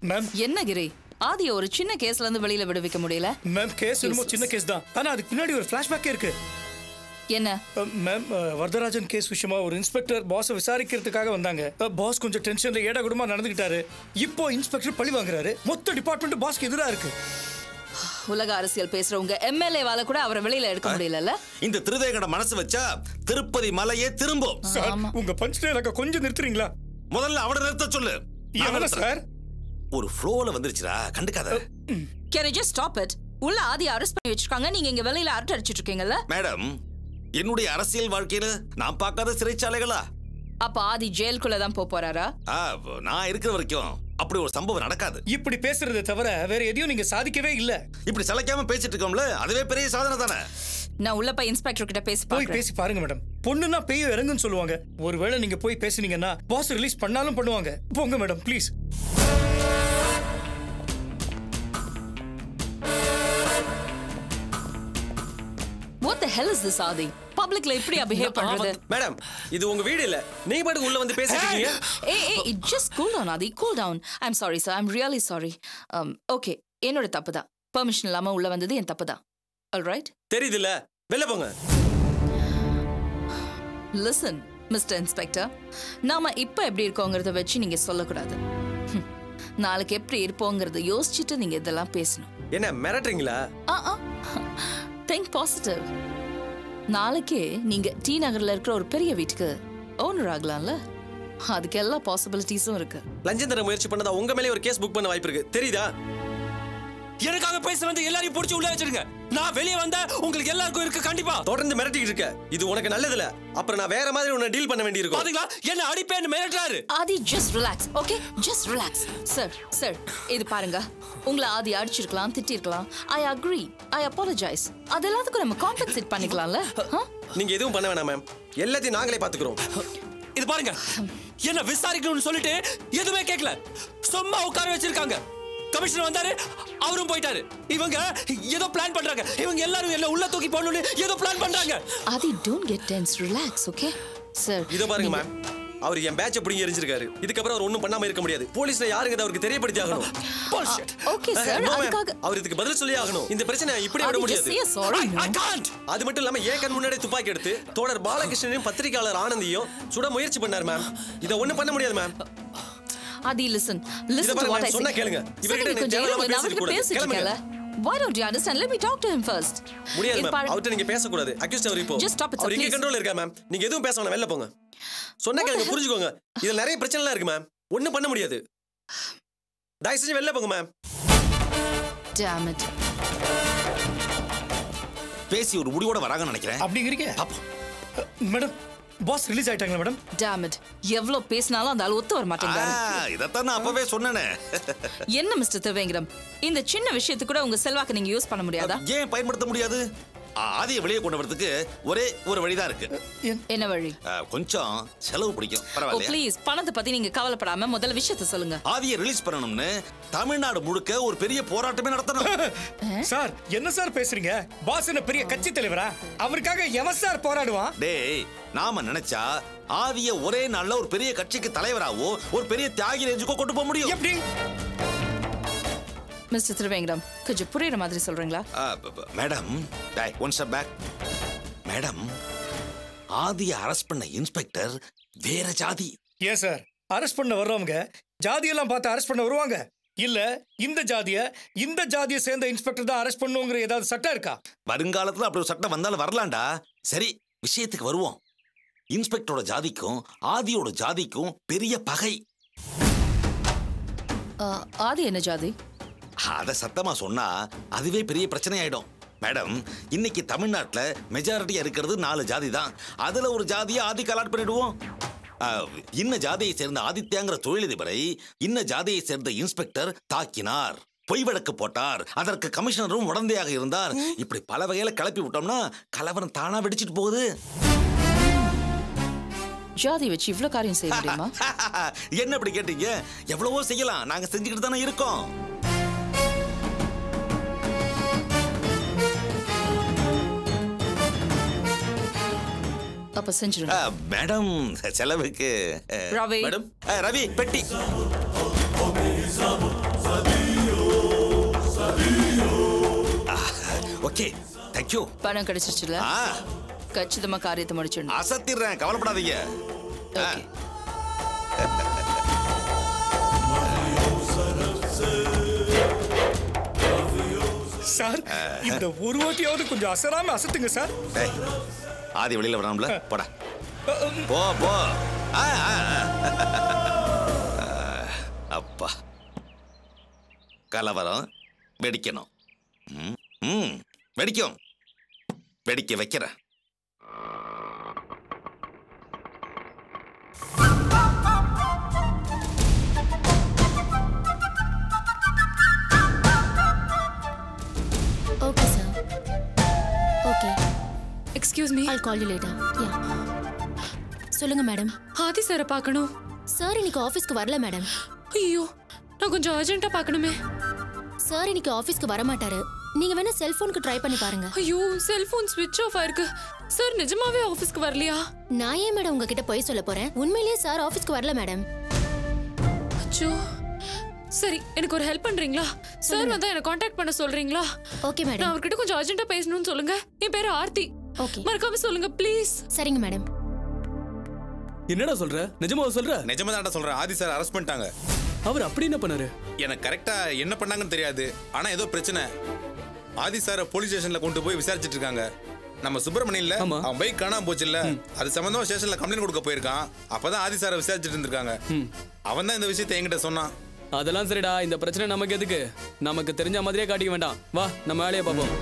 Ma'am என்ன கிரி ஆதிய ஒரு சின்ன கேஸ்ல இருந்து வெளியில விடுவிக்க முடியல? மேம் கேஸ் என்னமோ சின்ன கேஸ் தான், ஆனா அதுக்கு பின்னாடி ஒரு ஃபிளாஷ்பேக் இருக்கு. என்ன மேம்? வரதராஜன் கேஸ் விஷயமா ஒரு இன்ஸ்பெக்டர் பாஸை விசாரிக்கிறதுக்காக வந்தாங்க. பாஸ் கொஞ்சம் டென்ஷன்ல ஏடாகுடமா நடந்துக்கிட்டாரு. இப்போ இன்ஸ்பெக்டர் பழி வாங்குறாரு. மொத்த டிபார்ட்மெண்ட் பாஸ்க்கு எதிரா இருக்கு. உலக அரசியல் பேசுறவங்க எம்எல்ஏ வால கூட அவரை வெளியில எடுக்க முடியல. இந்த திருதேகட மனசு வச்சா திருப்பதி மலையே திரும்பும். சார் உங்க பஞ்ச் டயலாக கொஞ்சம் நிறுத்துறீங்களா? முதல்ல அவரை நிறுத்த சொல்லு. எவன சார்? ஒரு ஃப்ளோல வந்துருச்சுடா, கண்டுக்காத. Can you just stop it? உள்ள ஆதி அரெஸ்ட் பண்ணி வச்சிருக்காங்க, நீங்க இங்க வெளியில அரட்டை அடிச்சிட்டு இருக்கீங்கல்ல? மேடம், என்னுடைய அரசியல் வாழ்க்கையில நான் பார்க்காத சிறைச்சாலைகளா? அப்ப ஆதி ஜெயிலுக்குள்ள தான் போறாரா? நான் இருக்கிற வரைக்கும் அப்படி ஒரு சம்பவம் நடக்காது. இப்படி பேசுறதை தவிர வேற எதையும் நீங்க சாதிக்கவே இல்ல. இப்படி சளைக்காம பேசிட்டு இருக்கோம்ல, அதுவே பெரிய சாதனை தானே. நான் உள்ள போய் இன்ஸ்பெக்டர் கிட்ட பேசி பாருங்க மேடம். பொண்ணுன்னா பேய் இறங்குன்னு சொல்லுவாங்க. ஒருவேளை நீங்க போய் பேசுனீங்கன்னா பாஸ் ரிலீஸ் பண்ணாலும் பண்ணுவாங்க. போங்க madam please. What the hell is this Adi? Publicly இப்படி பிஹேவ் பண்றது? மேடம், இது உங்க வீடு இல்ல. நீங்க பாட்டுக்கு உள்ள வந்து பேசிட்டு இருக்கீங்க. Hey, just cool down Adi, cool down. I'm sorry sir, I'm really sorry. Okay, என்னோட தப்பு தான். பெர்மிஷன் இல்லாம உள்ள வந்தது என் தப்பு தான். All right? தெரியுதுல, வெளிய போங்க. Listen, Mr. Inspector. நாம இப்ப எப்படி இருக்கோங்கறத வச்சு நீங்க சொல்லக்கூடாது. நாளைக்கு எப்படி இருப்போங்கறத யோசிச்சுட்டு நீங்க இதெல்லாம் பேசணும். என்ன மிரட்டறீங்களா? Think positive. நாளைக்கு நீங்க டி நகர்ல இருக்கிற ஒரு பெரிய வீட்டுக்கு ஓனர் ஆகலாம்ல? அதுக்கு எல்லா பாசிபிலிட்டிஸும் இருக்கு. லஞ்சம் தர முயற்சி பண்ணதா உங்க மேலே ஒரு கேஸ் புக் பண்ண வாய்ப்பு இருக்கு, தெரியுதா? எனக்காக பேச வந்து எல்லாரையும் புடிச்சு உள்ள வச்சிருங்க. நான் வெளிய வந்தா உங்களுக்கு எல்லாருக்கும் இருக்கு கண்டிப்பா. தொடர்ந்து மிரட்டிட்டு இருக்க, இது உனக்கு நல்லது இல்ல. அப்புறம் நான் வேற மாதிரி உன்னை டீல் பண்ண வேண்டியிருக்கும். பாத்தீங்களா, என்ன அடிப்பேன்னு மிரட்டறாரு. ஆதி just relax, okay? Just relax. Sir, இது பாருங்க. உங்களை ஆதி அடிச்சிருக்கலாம், திட்டிருக்கலாம். I agree. I apologize. அதெல்லாத்துக்கும் நம்ம காம்பன்சேட் பண்ணிக்கலாம்ல? நீங்க எதுவும் பண்ண வேணாம் மேம். எல்லாத்தையும் நாங்களே பாத்துக்கிறோம். இது பாருங்க, என்ன விசாரிக்கணும்னு சொல்லிட்டு எதுவுமே கேட்கல. சும்மா உட்கார வச்சிருக்காங்க. கமிஷனர் வந்தாரு, அவரும் போயிட்டாரு. இவங்க ஏதோ பிளான் பண்றாங்க. இவங்க எல்லாரும் என்ன உள்ள தூக்கி போடணும்னு ஏதோ பிளான் பண்றாங்க. ஆதி don't get tense, relax, okay? Sir, இத பாருங்க மேம். அவர் என் பேட்சை பிடிங்கி எரிஞ்சிருக்காரு. இதுக்கப்புறம் அவர் ஒண்ணும் பண்ணாம இருக்க முடியாது. போலீஸ்ல யாருங்க அவருக்கு தெரியப்படுத்தி ஆகணும். ஓகே சார், அதுக்காக அவர் இதுக்கு பதில் சொல்லி ஆகணும். இந்த பிரச்சனை இப்படி விட முடியாது. I can't. அது மட்டும் இல்லாம ஏன் கண் முன்னாடி துப்பாக்கி எடுத்து தோழர் பாலகிருஷ்ணனையும் பத்திரிகையாளர் ஆனந்தியும் சுட முயற்சி பண்ணார் மேம். இத ஒண்ணும் பண்ண முடியாது ma'am. Adi, listen to what I say. சொன்னா கேளுங்க. இவர்கிட்ட நீங்க தேவையில்லாம பேசிட்டு இருக்கீங்க. Why don't you understand? Let me talk to him first. முடியாது மேம். அவர்ட்ட நீங்க பேச கூடாது. அக்யூஸ்ட் அவர் இப்போ. அவர் இங்க கண்ட்ரோல்ல இருக்கா மேம். நீங்க எதுவும் பேச வேணாம், வெளில போங்க. சொன்னா கேளுங்க, புரிஞ்சுக்கோங்க. இதுல நிறைய பிரச்சனைலாம் இருக்கு மேம். ஒண்ணும் பண்ண முடியாது. தயவு செஞ்சு வெளில போங்க மேம். Damn it. பேசி ஒரு முடிவோட வராங்கன்னு நினைக்கிறேன். அப்படிங்கிறீங்க? மேடம், பாஸ் ரிலீஸ் ஆயிட்டாங்க மேடம். Damn it. எவ்வளவு பேசினாலும் அந்த ஆள் ஒத்து வர மாட்டேங்கிறாரு. இதத்தான் நான் அப்பவே சொன்னேனே. என்ன மிஸ்டர் திவேங்கரம், இந்த சின்ன விஷயத்துக்கு கூட உங்க செல்வாக்கு நீங்க யூஸ் பண்ண முடியாதா? ஏன் பயன்படுத்த முடியாது? ஆதியை வெளியே கொண்டு வரதுக்கு ஒரே ஒரு வழிதான் இருக்கு. என்ன வழி? கொஞ்சம் செலவு பிடிக்கும், பரவாயில்லையா? ப்ளீஸ், பணத்தை பத்தி நீங்க கவலைப்படாம முதல்ல விஷயத்தை சொல்லுங்க. ஆதியை ரிலீஸ் பண்ணணும்னு தமிழ்நாடு முழுக்க ஒரு பெரிய போராட்டமே நடத்தணும். சார், என்ன சார் பேசுறீங்க? பாஸ் என்ன பெரிய கட்சி தலைவரா? அவருக்காக எவன் சார் போராடுவான்? டேய், நாம நினைச்சா ஆதியை ஒரே நாள்ல ஒரு பெரிய கட்சிக்கு தலைவராவோ ஒரு பெரிய தியாகி ரேஞ்சுக்கோ கொண்டு போக முடியும். எப்படி? மிஸ்டர் திரிவேங்கரம், கொஞ்சம் புரியுற மாதிரி சொல்றீங்களா? Madam, one step back. Madam, ஆதியை அரெஸ்ட் பண்ண இன்ஸ்பெக்டர் வேற ஜாதி. ஏன் சார், அரெஸ்ட் பண்ண வர்றவங்க ஜாதியெல்லாம் பார்த்து அரெஸ்ட் பண்ண வருவாங்க? இல்ல இந்த ஜாதியை சேர்ந்த இன்ஸ்பெக்டர் தான் அரெஸ்ட் பண்ணுங்கிற ஏதாவது சட்டம் இருக்கா? வருங்காலத்துல அப்படி ஒரு சட்டம் வந்தாலும் வரலாம்டா. சரி, விஷயத்துக்கு வருவோம். இன்ஸ்பெக்டரோட ஜாதிக்கும் ஆதியோட ஜாதிக்கும் பெரிய பகை. ஆதி என்ன ஜாதி? அத சத்தமா சொன்னா அதுவே பெரிய பிரச்சனை ஆயிடும். மேடம், இன்னைக்கு தமிழ்நாட்டுல மெஜாரிட்டியா இருக்கிறது 4 ஜாதி தான். அதுல ஒரு ஜாதியை ஆதி கலாட் பண்ணிடுவோம். இன்ன ஜாதியை சேர்ந்த ஆதித்யாங்கிற தொழிலதிபரை இன்ன ஜாதியை சேர்ந்த இன்ஸ்பெக்டர் தாக்கினார், பொய் வழக்கு போட்டார், அதற்கு கமிஷனரும் உடந்தையாக இருந்தார். இப்படி பல வகையில கிளப்பி விட்டோம்னா கலவரம் தானா வெடிச்சிட்டு போகுது. ஜாதி வச்சு இவ்ளோ காரியம் செய்ய முடியுமா? என்ன இப்படி கேட்டீங்க? எவ்வளவோ செய்யலாம், நாங்க செஞ்சுக்கிட்டு தானே இருக்கோம். அப்ப செஞ்சிருங்க. மேடம், செலவுக்கு ரவி, மேடம், ரவி பெட்டி. Okay thank you. பணம் கிடைச்சிருச்சுல? கச்சிதமா காரியத்தை முடிச்சிடணும். அசத்திடுறேன், கவலைப்படாதீங்க. சார் இந்த ஒரு வாட்டியாவது கொஞ்சம் அசராம அசத்துங்க சார். ஆதி வெளியில வராமல போடா. போ போ. அப்பா கலவரம் வெடிக்கணும். வெடிக்கும், வெடிக்க வைக்கிறேன். Okay, sir. Okay. Excuse me. I'll call you later. Yeah. சொல்லுங்க மேடம். ஆதி சாரை பார்க்கணும். சார் இன்னைக்கு ஆபீஸ்க்கு வரல மேடம். ஐயோ, நான் கொஞ்சம் அர்ஜென்ட்டா பார்க்கணுமே. சார் இன்னைக்கு ஆபீஸ்க்கு வர மாட்டாரு. நீங்க வேணா செல்போனுக்கு ட்ரை பண்ணி பாருங்க. ஐயோ, செல்போன் ஸ்விட்ச் ஆஃப் ஆயிருக்கு. சார் நிஜமாவே ஆபீஸ்க்கு வரலையா? நான் ஏன் மேடம் உங்ககிட்ட போய் சொல்ல போறேன்? உண்மையிலேயே சார் ஆபீஸ்க்கு வரல மேடம். அச்சோ. சரி, எனக்கு ஒரு ஹெல்ப் பண்றீங்களா? சார் வந்தா என்ன கான்டாக்ட் பண்ண சொல்றீங்களா? Okay madam. நான் அவர்கிட்ட கொஞ்சம் அர்ஜென்ட்டா பேசணும்னு சொல்லுங்க. என் பேரு ஆர்த்தி. ஓகே. மறக்காம சொல்லுங்க ப்ளீஸ். சரிங்க மேடம். என்னடா சொல்ற? நிஜமா சொல்ற? நிஜமா தான் சொல்றேன். ஆதி சார் அரெஸ்ட் பண்ணிட்டாங்க. அவர் அப்படி என்ன பண்ணாரு? எனக்கு கரெக்டா என்ன பண்ணாங்கன்னு தெரியாது. ஆனா ஏதோ பிரச்சனை. ஆதி சாரை போலீஸ் ஸ்டேஷன்ல கொண்டு போய் விசாரிச்சுட்டு இருக்காங்க. நம்ம சுப்பிரமணியன்ல அவன் பைக் காணாம போச்சு இல்ல, அது சம்பந்தமா ஸ்டேஷன்ல கம்ப்ளைண்ட் கொடுக்க போயிருக்கான். அப்பதான் ஆதி சாரை விசாரிச்சுட்டு இருந்திருக்காங்க. அவன் தான் இந்த விஷயத்தை என்கிட்ட சொன்னான். அதெல்லாம் சரிடா, இந்த பிரச்சனை நமக்கு எதுக்கு? நமக்கு தெரிஞ்ச மாதிரியே காட்டிக்க வேண்டாம். வா நம்ம வேலையை பார்ப்போம்.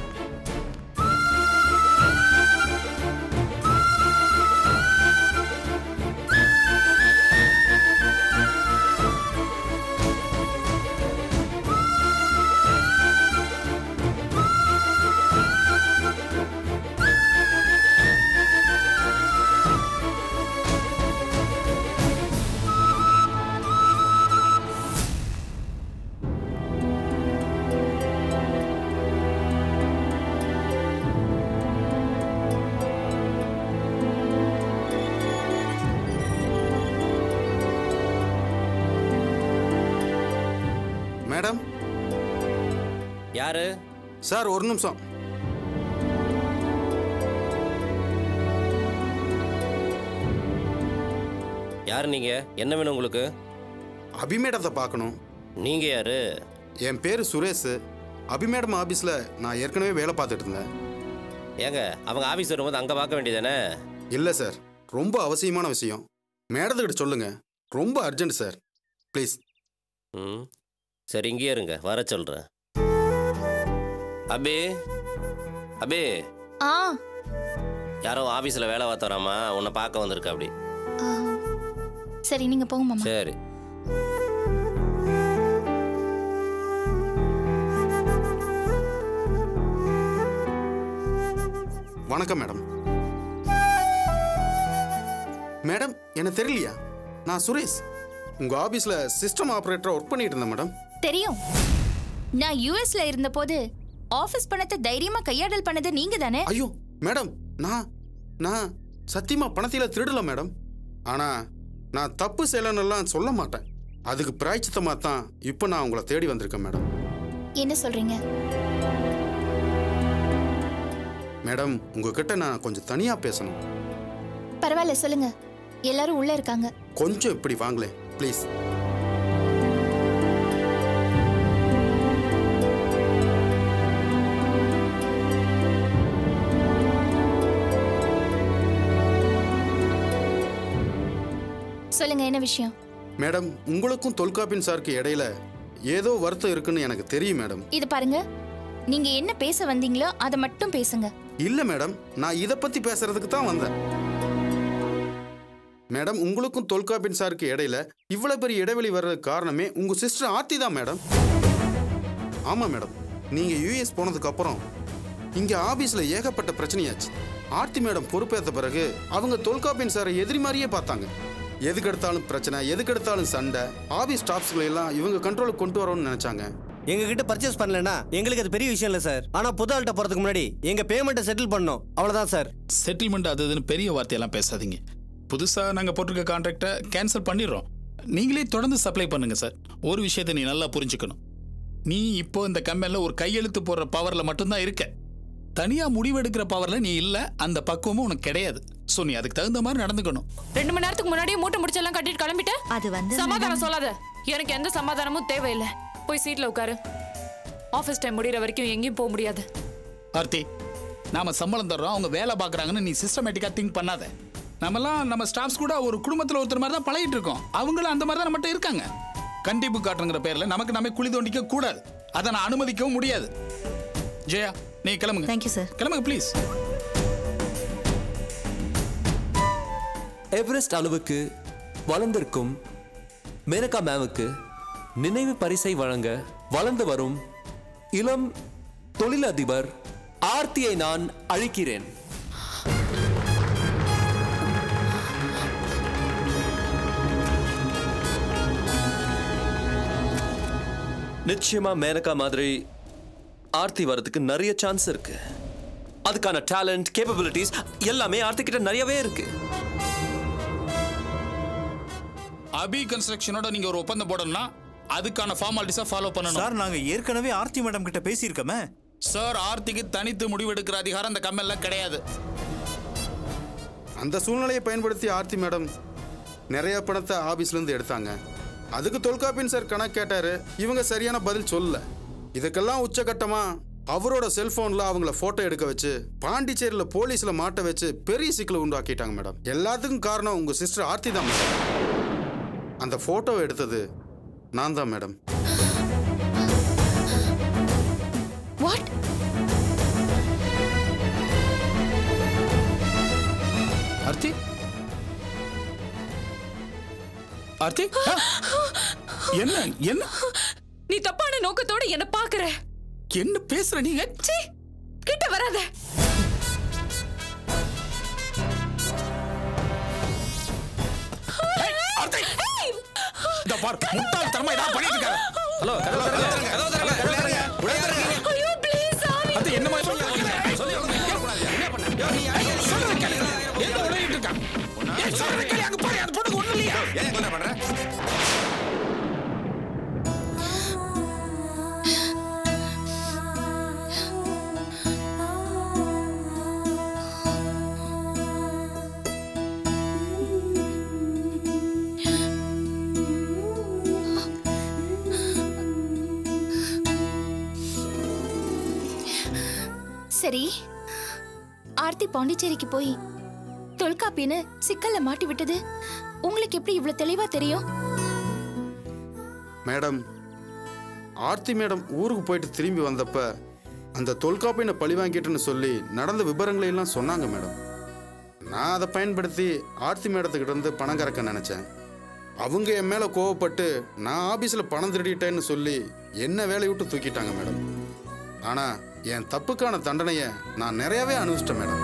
மேடம். யாரு சார்? ஒரு நிமிஷம். யாரு நீங்க? என்ன வேணும் உங்களுக்கு? அபிமேடத்தை பார்க்கணும். நீங்க யாரு? என் பேரு சுரேஷ். அபிமேடம் ஆபீஸ்ல நான் ஏற்கனவே வேலை பார்த்துட்டு இருந்தேன். ஏங்க, அவங்க ஆபீஸ் வரும்போது அங்க பார்க்க வேண்டியதானே? இல்லை சார், ரொம்ப அவசியமான விஷயம். மேடத்துக்கிட்ட சொல்லுங்க, ரொம்ப அர்ஜென்ட் சார், ப்ளீஸ். சரி, இங்கேயே இருங்க, வர சொல்றேன். அபி, அபி. யாரோ ஆபீஸ்ல வேலை பார்த்தவராமா, உன்னை பார்க்க வந்திருக்க. அப்படி சரி, நீங்க போங்க மாமா. சரி. வணக்கம் மேடம். மேடம், எனக்கு தெரியலையா? நான் சுரேஷ், உங்க ஆபீஸ்ல சிஸ்டம் ஆபரேட்டரா ஒர்க் பண்ணிட்டு இருந்தேன் மேடம். தெரியும். நான் யுஎஸ்ல இருந்தபோது ஆபீஸ் பணத்தை தைரியமா கையாடல் பண்ணது நீங்க தானே? ஐயோ மேடம், நான் சத்தியமா பணத்தில திருடல மேடம். ஆனா நான் தப்பு செய்யலன்னெல்லாம் சொல்ல மாட்டேன். அதுக்கு பிராய்ச்சித்தமா தான் இப்போ நான் உங்களை தேடி வந்திருக்கேன் மேடம். என்ன சொல்றீங்க? மேடம், உங்ககிட்ட நான் கொஞ்சம் தனியா பேசணும். பரவாயில்ல, சொல்லுங்க. எல்லாரும் உள்ள இருக்காங்க. கொஞ்சம் இப்படி வாங்களேன் ப்ளீஸ். சொல்லுங்க, என்ன விஷயம்? மேடம், உங்களுக்கும் தொல்காப்பியன் சாருக்கு இடையில ஏதோ வருத்தம் இருக்குன்னு எனக்கு தெரியும் மேடம். இது பாருங்க, நீங்க என்ன பேச வந்தீங்களோ அதை மட்டும் பேசுங்க. இல்ல மேடம், நான் இதை பத்தி பேசுறதுக்கு தான் வந்தேன். மேடம், உங்களுக்கும் தொல்காப்பியன் சாருக்கு இடையில இவ்வளவு பெரிய இடைவெளி வர்றதுக்கு காரணமே உங்க சிஸ்டர் ஆர்த்தி தான் மேடம். ஆமா மேடம், நீங்க யுஎஸ் போனதுக்கு அப்புறம் இங்க ஆபீஸ்ல ஏகப்பட்ட பிரச்சனையாச்சு. ஆர்த்தி மேடம் பொறுப்பேற்ற பிறகு அவங்க தொல்காப்பியன் சாரை எதிரி மாதிரியே பார்த்தாங்க. எதுக்கெடுத்தாலும் பிரச்சனை, எதுக்கெடுத்தாலும் சண்டை. ஆபீஸ் ஸ்டாஃப்ஸ்களை எல்லாம் இவங்க கண்ட்ரோலுக்கு கொண்டு வரணும்னு நினைச்சாங்க. எங்ககிட்ட பர்ச்சேஸ் பண்ணலன்னா எங்களுக்கு அது பெரிய விஷயம் இல்லை சார். ஆனால் புது ஆள்கிட்ட போகிறதுக்கு முன்னாடி எங்கள் பேமெண்ட்டை செட்டில் பண்ணோம், அவ்வளோதான் சார். செட்டில்மெண்ட் அது இதுன்னு பெரிய வார்த்தையெல்லாம் பேசாதீங்க. புதுசாக நாங்கள் போட்டிருக்க கான்ட்ராக்டை கேன்சல் பண்ணிடுறோம். நீங்களே தொடர்ந்து சப்ளை பண்ணுங்க சார். ஒரு விஷயத்தை நீ நல்லா புரிஞ்சுக்கணும். நீ இப்போ இந்த கம்பெனியில் ஒரு கையெழுத்து போடுற பவரில் மட்டும்தான் இருக்க. தனியாக முடிவெடுக்கிற பவரில் நீ இல்லை. அந்த பக்குவமும் உனக்கு கிடையாது. ஸோ நீ அதுக்கு தகுந்த மாதிரி நடந்துக்கணும். 2 மணி நேரத்துக்கு முன்னாடியே மூட்டை முடிச்செல்லாம் கட்டிட்டு கிளம்பிட்டேன். அது சமாதானம் சொல்லாத. எனக்கு எந்த சமாதானமும் தேவையில்லை. போய் சீட்ல உட்காரு. ஆஃபீஸ் டைம் முடிகிற வரைக்கும் எங்கேயும் போக முடியாது. ஆர்த்தி, நாம சம்பளம் தர்றோம், அவங்க வேலை பார்க்குறாங்கன்னு நீ சிஸ்டமேட்டிக்காக திங்க் பண்ணாத. நம்ம ஸ்டாஃப்ஸ் கூட ஒரு குடும்பத்தில் ஒருத்தர் மாதிரி தான் பழகிட்டு இருக்கோம். அவங்களும் அந்த மாதிரி தான் நம்மகிட்ட இருக்காங்க. கண்டிப்பு காட்டுங்கிற பேரில் நமக்கு நம்ம குழி தோண்டிக்க கூடாது. அதை நான் அனுமதிக்கவும் முடியாது. ஜெயா, நீ கிளம்புங்க. Thank you sir. கிளம்புங்க ப்ளீஸ். எவரெஸ்ட் அளவுக்கு வளர்ந்திருக்கும் மேனகா மேமுக்கு நினைவு பரிசை வழங்க வளர்ந்து வரும் இளம் தொழிலதிபர் ஆர்த்தியை நான் அழைக்கிறேன். நிச்சயமா மேனகா மாதிரி ஆர்த்தி வரதுக்கு நிறைய சான்ஸ் இருக்கு. அதுக்கான டேலண்ட், கேப்பபிலிட்டிஸ் எல்லாமே ஆர்த்தி கிட்ட நிறையவே இருக்கு. அபி கன்ஸ்ட்ரக்ஷனோட நீங்க ஒரு ஒப்பந்தம் போடணும்னா அதுக்கான ஃபார்மாலிட்டிஸை ஃபாலோ பண்ணணும். சார், நாங்க ஏற்கனவே ஆர்த்தி மேடம் கிட்ட பேசியிருக்கோமே. சார், ஆர்த்திக்கு தனித்து முடிவெடுக்கிற அதிகாரம் அந்த கம்பெனில கிடையாது. அந்த சூழ்நிலையை பயன்படுத்தி ஆர்த்தி மேடம் நிறைய பணத்தை ஆபீஸ்லேருந்து எடுத்தாங்க. அதுக்கு தொல்காப்பியன் சார் கணக்கு கேட்டாரு. இவங்க சரியான பதில் சொல்லல. இதுக்கெல்லாம் உச்சகட்டமா அவரோட செல்போன்ல அவங்கள போட்டோ எடுக்க வச்சு பாண்டிச்சேரியில போலீஸ்ல மாட்ட வச்சு பெரிய சிக்கலை உண்டாக்கிட்டாங்க மேடம். எல்லாத்துக்கும் காரணம் உங்க சிஸ்டர் ஆர்த்தி தான் மேடம். அந்த போட்டோவை எடுத்தது நான் தான் மேடம். What? ஆர்த்தி, ஆர்த்தி, என்ன என்ன நீ தப்பான நோக்கத்தோட என்ன பாக்குற. என்ன பேசுற நீங்க? கிட்ட வராத. இந்த பார், முட்டாள் தரமா இதா பண்ணிட்டு இருக்காரு. ஹலோ, கதவு தரங்க. ஐயோ ப்ளீஸ் சாமி. அது என்ன மாதிரி சொல்லி என்ன பண்ண? எங்க ஓடிட்டு இருக்க? ஏய் சொல்ற கேளு, அங்க பாரு, அந்த பொண்ணுக்கு ஒண்ணும் இல்லையா? ஏன் என்ன பண்ற? சரி, ஆர்த்தி பாண்டிச்சேரிக்கு போய் தொல்காப்பின்னு சிக்கல்ல மாட்டி விட்டது உங்களுக்கு எப்படி இவ்வளவு தெளிவா தெரியும்? மேடம், ஆர்த்தி மேடம் ஊருக்கு போயிட்டு திரும்பி வந்தப்ப அந்த தொல்காப்பியனை பழி வாங்கிட்டுன்னு சொல்லி நடந்த விபரங்களை எல்லாம் சொன்னாங்க மேடம். நான் அதை பயன்படுத்தி ஆர்த்தி மேடத்துக்கிட்ட இருந்து பணம் கறக்க நினைச்சேன். அவங்க என் மேல கோவப்பட்டு நான் ஆபீஸ்ல பணம் திருடிட்டேன்னு சொல்லி என்ன வேலையை விட்டு தூக்கிட்டாங்க மேடம். ஆனா என் தப்புக்கான தண்டனையை நான் நிறையவே அனுபவிச்சிட்டேன் மேடம்.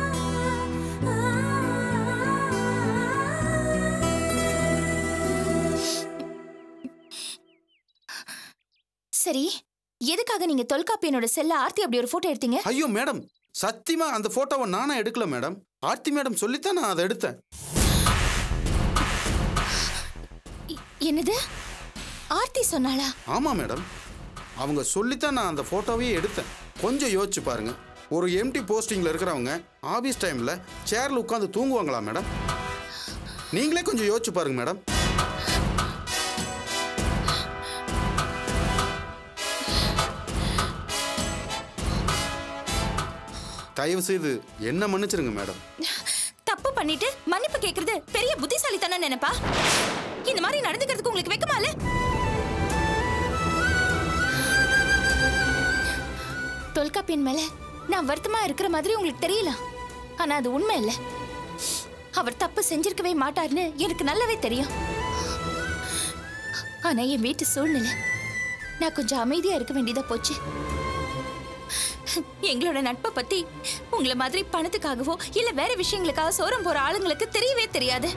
சரி, எதுக்காக நீங்க தொல்காப்பியனோட செல்ல ஆர்த்தி அப்படி ஒரு போட்டோ எடுத்தீங்க? ஐயோ மேடம், சத்தியமா அந்த போட்டோவை நானா எடுக்கல மேடம். ஆர்த்தி மேடம் சொல்லித்தான் நான் அதை எடுத்தேன். என்னது? ஆர்த்தி சொன்னாளா? ஆமா மேடம், அவங்க சொல்லித்தான் நான் அந்த போட்டோவையே எடுத்தேன். கொஞ்சம் யோசிச்சு பாருங்க, ஒரு எம்டி போஸ்டிங்ல இருக்கிறவங்க ஆபீஸ் டைம்ல சேர்ல உட்காந்து தூங்குவாங்களா மேடம்? நீங்களே கொஞ்சம் யோசிச்சு பாருங்க மேடம். தயவு செய்து என்ன மன்னிச்சிருங்க மேடம். தப்பு பண்ணிட்டு மன்னிப்பு கேக்குறது பெரிய புத்திசாலித்தனம் நினைப்பா? இந்த மாதிரி நடந்துக்கிறதுக்கு உங்களுக்கு வெக்கமா இல்ல? தொல்காப்பியன் மேல நான் வருத்தமா இருக்கிற மாதிரி உங்களுக்கு தெரியல, ஆனா அது உண்மை இல்ல. அவர் தப்பு செஞ்சிருக்கவே மாட்டார்னு எனக்கு நல்லாவே தெரியும். ஆனா என் வீட்டு சூழ்நிலை நான் கொஞ்சம் அமைதியா இருக்க வேண்டியதா போச்சு. எங்களோட நட்பை பத்தி உங்களை மாதிரி பணத்துக்காகவோ இல்ல வேற விஷயங்களுக்காக சோரம் போற ஆளுங்களுக்கு தெரியவே தெரியாது.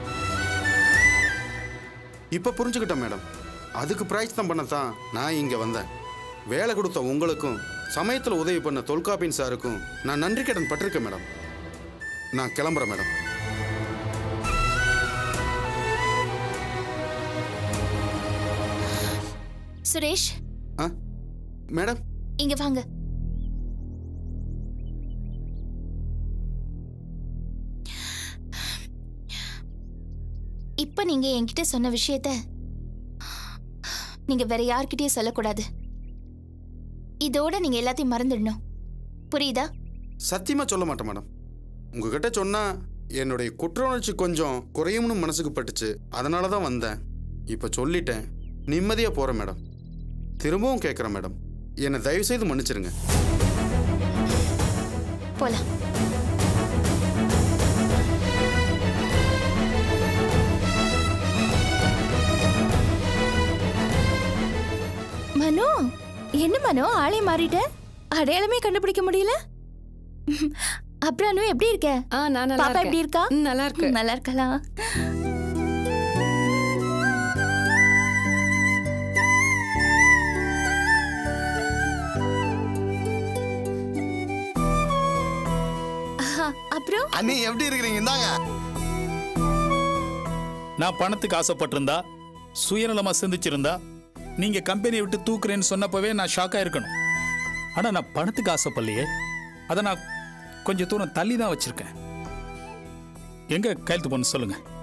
இப்ப புரிஞ்சுக்கிட்டேன் மேடம். அதுக்கு பிராய்ச்சித்தம் பண்ணத்தான் நான் இங்க வந்தேன். வேலை கொடுத்த உங்களுக்கும் சமயத்துல உதவி பண்ண தொல்காப்பியன் சாருக்கும் நான் நன்றி கடன் பட்டிருக்கேன் மேடம். நான் கிளம்புறேன் மேடம். சுரேஷ் மேடம் இங்க வாங்க. இப்ப நீங்க என்கிட்ட சொன்ன விஷயத்த நீங்க வேற யார்கிட்டயும் சொல்லக்கூடாது. இதோட நீங்க எல்லாத்தையும் மறந்துடணும். புரியுதா? சத்தியமா சொல்ல மாட்டேன் மேடம். உங்ககிட்ட சொன்னா என்னுடைய குற்ற உணர்ச்சி கொஞ்சம் குறையும்னு மனசுக்கு பட்டுச்சு. அதனால தான் வந்தேன். இப்போ சொல்லிட்டேன், நிம்மதியாக போகிறேன் மேடம். திரும்பவும் கேட்குறேன் மேடம், என்னை தயவு செய்து மன்னிச்சிருங்க. போலாம். மனோ, என்ன மனோ ஆளே மாறிட்ட? அடையாளமே கண்டுபிடிக்க முடியல. அப்புறம் எப்படி இருக்க? நான் நல்லா பாப்பா எப்படி இருக்கா? நல்லா இருக்கு. நல்லா இருக்கலாம். அப்புறம் அண்ணி எப்படி இருக்கீங்க? இந்தாங்க. நான் பணத்துக்கு ஆசைப்பட்டிருந்தா, சுயநலமா சிந்திச்சிருந்தா, நீங்க கம்பெனியை விட்டு தூக்குறேன்னு சொன்னப்பவே நான் ஷாக்கா இருக்கணும். ஆனா நான் பணத்துக்கு ஆசைப்படலையே. அதை நான் கொஞ்சம் தூரம் தள்ளி தான் வச்சிருக்கேன். எங்க கையெழுத்து பண்ண சொல்லுங்க.